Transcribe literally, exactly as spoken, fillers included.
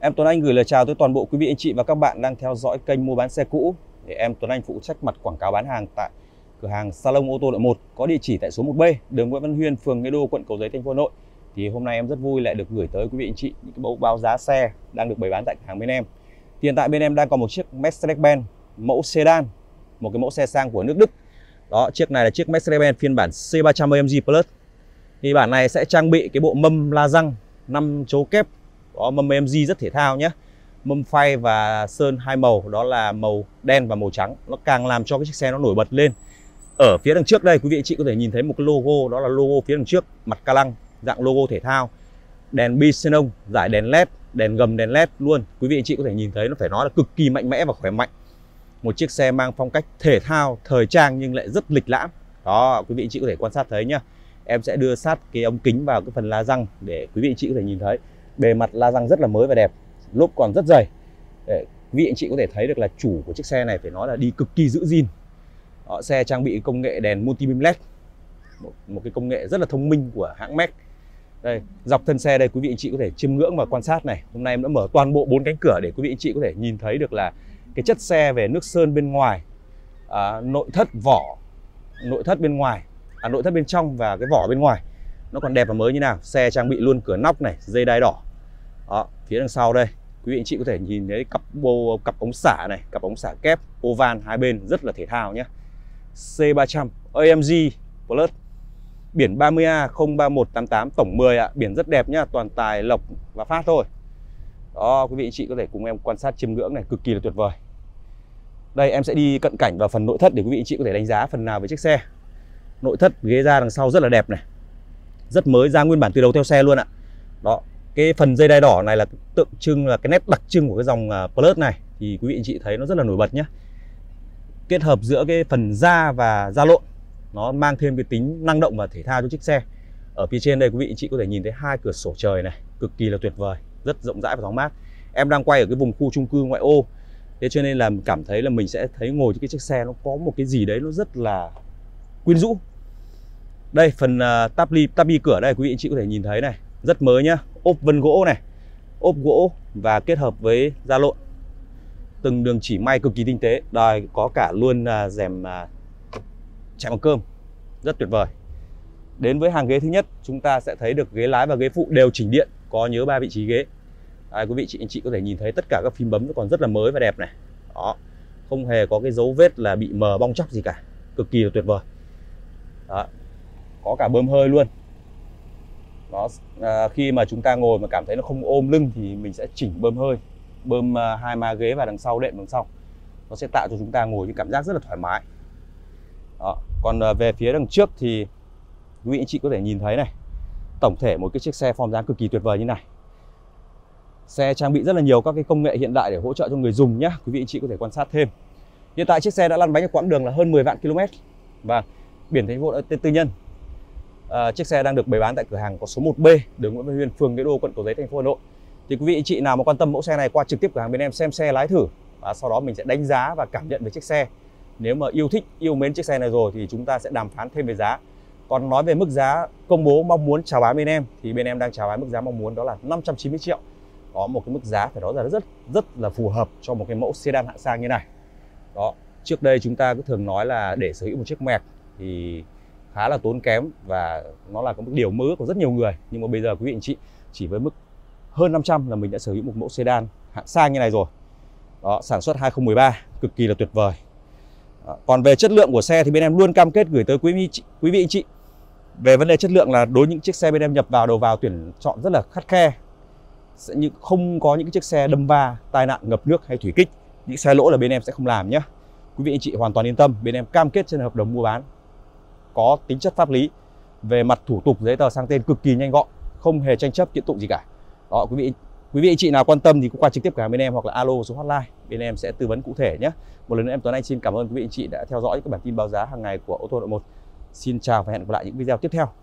Em Tuấn Anh gửi lời chào tới toàn bộ quý vị anh chị và các bạn đang theo dõi kênh mua bán xe cũ. Để em Tuấn Anh phụ trách mặt quảng cáo bán hàng tại cửa hàng Salon Ô tô Đội một có địa chỉ tại số một B, đường Nguyễn Văn Huyên, phường Nghĩa Đô, quận Cầu Giấy, thành phố Hà Nội. Thì hôm nay em rất vui lại được gửi tới quý vị anh chị những cái mẫu báo giá xe đang được bày bán tại cửa hàng bên em. Hiện tại bên em đang có một chiếc Mercedes-Benz mẫu sedan, một cái mẫu xe sang của nước Đức. Đó, chiếc này là chiếc Mercedes-Benz phiên bản C ba trăm A M G Plus. Thì bản này sẽ trang bị cái bộ mâm la răng năm chấu kép. Đó, mâm A M G rất thể thao nhé. Mâm phay và sơn hai màu, đó là màu đen và màu trắng. Nó càng làm cho cái chiếc xe nó nổi bật lên. Ở phía đằng trước đây quý vị chị có thể nhìn thấy một cái logo, đó là logo phía đằng trước, mặt ca lăng, dạng logo thể thao. Đèn bi xenon, giải đèn led, đèn gầm đèn led luôn. Quý vị chị có thể nhìn thấy nó phải nói là cực kỳ mạnh mẽ và khỏe mạnh. Một chiếc xe mang phong cách thể thao, thời trang nhưng lại rất lịch lãm. Đó, quý vị chị có thể quan sát thấy nhá. Em sẽ đưa sát cái ống kính vào cái phần la răng để quý vị chị có thể nhìn thấy. Bề mặt la răng rất là mới và đẹp, lốp còn rất dày. Để quý vị anh chị có thể thấy được là chủ của chiếc xe này phải nói là đi cực kỳ giữ gìn. Đó, xe trang bị công nghệ đèn multi beam led, một, một cái công nghệ rất là thông minh của hãng Merc. Đây, dọc thân xe đây quý vị anh chị có thể chiêm ngưỡng và quan sát này. Hôm nay em đã mở toàn bộ bốn cánh cửa để quý vị anh chị có thể nhìn thấy được là cái chất xe về nước sơn bên ngoài, à, nội thất vỏ, nội thất bên ngoài, à, nội thất bên trong và cái vỏ bên ngoài nó còn đẹp và mới như nào. Xe trang bị luôn cửa nóc này, dây đai đỏ. Đó, phía đằng sau đây quý vị anh chị có thể nhìn thấy cặp bô, cặp ống xả này, cặp ống xả kép oval hai bên rất là thể thao nhé. C ba trăm A M G Plus, biển ba mươi A không ba một tám tám, tổng mười ạ. Biển rất đẹp nhá, toàn tài lộc và phát thôi. Đó, quý vị anh chị có thể cùng em quan sát chiêm ngưỡng này, cực kỳ là tuyệt vời. Đây em sẽ đi cận cảnh vào phần nội thất để quý vị anh chị có thể đánh giá phần nào về chiếc xe. Nội thất ghế da đằng sau rất là đẹp này, rất mới, ra nguyên bản từ đầu theo xe luôn ạ. Đó, cái phần dây đai đỏ này là tượng trưng, là cái nét đặc trưng của cái dòng Plus này, thì quý vị anh chị thấy nó rất là nổi bật nhé. Kết hợp giữa cái phần da và da lộn, nó mang thêm cái tính năng động và thể thao cho chiếc xe. Ở phía trên đây quý vị anh chị có thể nhìn thấy hai cửa sổ trời này, cực kỳ là tuyệt vời, rất rộng rãi và thoáng mát. Em đang quay ở cái vùng khu chung cư ngoại ô, thế cho nên là cảm thấy là mình sẽ thấy ngồi trên cái chiếc xe nó có một cái gì đấy nó rất là quyến rũ. Đây, phần uh, táp ly, táp bi cửa đây quý vị anh chị có thể nhìn thấy này, rất mới nhá. Ốp vân gỗ này, ốp gỗ và kết hợp với da lộn, từng đường chỉ may cực kỳ tinh tế. Đây có cả luôn uh, rèm uh, chạy bằng cơm, rất tuyệt vời. Đến với hàng ghế thứ nhất, chúng ta sẽ thấy được ghế lái và ghế phụ đều chỉnh điện, có nhớ ba vị trí ghế. Đây, quý vị chị anh chị có thể nhìn thấy tất cả các phím bấm nó còn rất là mới và đẹp này. Đó, không hề có cái dấu vết là bị mờ bong chóc gì cả, cực kỳ là tuyệt vời. Đó, có cả bơm hơi luôn. Đó, à, khi mà chúng ta ngồi mà cảm thấy nó không ôm lưng thì mình sẽ chỉnh bơm hơi, bơm à, hai má ghế và đằng sau, đệm đằng sau, nó sẽ tạo cho chúng ta ngồi cái cảm giác rất là thoải mái. Đó, còn à, về phía đằng trước thì quý vị anh chị có thể nhìn thấy này, tổng thể một cái chiếc xe form dáng cực kỳ tuyệt vời như này. Xe trang bị rất là nhiều các cái công nghệ hiện đại để hỗ trợ cho người dùng nhé. Quý vị anh chị có thể quan sát thêm. Hiện tại chiếc xe đã lăn bánh ở quãng đường là hơn mười vạn ki lô mét và biển thành phố tên tư nhân. À, chiếc xe đang được bày bán tại cửa hàng có số một B, đường Nguyễn Văn Huyên, phường Nghĩa Đô, quận Cầu Giấy, thành phố Hà Nội. Thì quý vị anh chị nào mà quan tâm mẫu xe này, qua trực tiếp cửa hàng bên em xem xe lái thử và sau đó mình sẽ đánh giá và cảm nhận về chiếc xe. Nếu mà yêu thích, yêu mến chiếc xe này rồi thì chúng ta sẽ đàm phán thêm về giá. Còn nói về mức giá công bố mong muốn chào bán bên em thì bên em đang chào bán mức giá mong muốn đó là năm trăm chín mươi triệu. Có một cái mức giá phải nói là rất rất là phù hợp cho một cái mẫu sedan hạng sang như này. Đó, trước đây chúng ta cứ thường nói là để sở hữu một chiếc Merc thì khá là tốn kém và nó là một điều mơ ước của rất nhiều người. Nhưng mà bây giờ quý vị anh chị chỉ với mức hơn năm trăm là mình đã sở hữu một mẫu sedan hạng sang như này rồi. Đó, sản xuất hai không một ba, cực kỳ là tuyệt vời. Đó, còn về chất lượng của xe thì bên em luôn cam kết gửi tới quý vị, quý vị anh chị về vấn đề chất lượng là đối với những chiếc xe bên em nhập vào đầu vào tuyển chọn rất là khắt khe, sẽ như không có những cái chiếc xe đâm va, tai nạn, ngập nước hay thủy kích. Những xe lỗ là bên em sẽ không làm nhé. Quý vị anh chị hoàn toàn yên tâm, bên em cam kết trên hợp đồng mua bán có tính chất pháp lý, về mặt thủ tục giấy tờ sang tên cực kỳ nhanh gọn, không hề tranh chấp kiện tụng gì cả. Đó, quý vị quý vị anh chị nào quan tâm thì cũng qua trực tiếp cửa hàng bên em hoặc là alo số hotline, bên em sẽ tư vấn cụ thể nhé. Một lần nữa em Tuấn Anh xin cảm ơn quý vị anh chị đã theo dõi các bản tin báo giá hàng ngày của Ô tô Đội một. Xin chào và hẹn gặp lại những video tiếp theo.